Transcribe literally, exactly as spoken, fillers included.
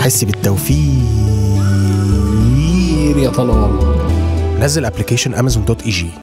حس بالتوفير يا طلال. نزل ابلكيشن امازون دوت اي جي.